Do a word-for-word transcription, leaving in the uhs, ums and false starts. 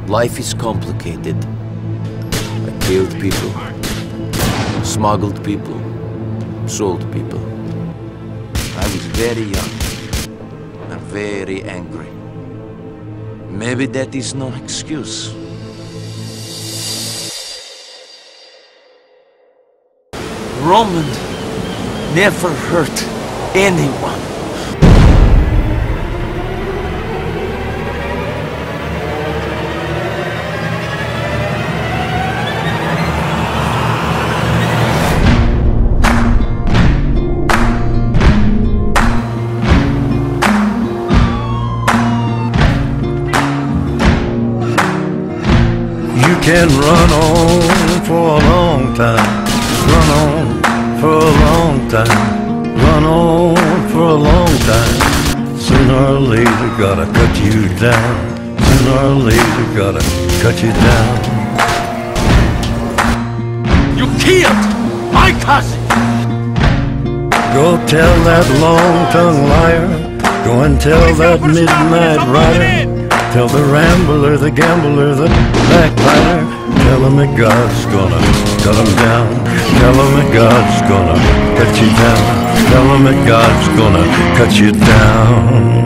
Life is complicated. I killed people, smuggled people, sold people. I was very young and very angry. Maybe that is no excuse. Roman never hurt anyone. You can run on for a long time, run on for a long time, run on for a long time. Sooner or later gotta cut you down, sooner or later gotta cut you down. You killed my cousin! Go tell that long-tongued liar, go and tell that midnight rider, tell the rambler, the gambler, the backbiter, tell him that God's gonna cut him down. Tell him that God's gonna cut you down. Tell him that God's gonna cut you down.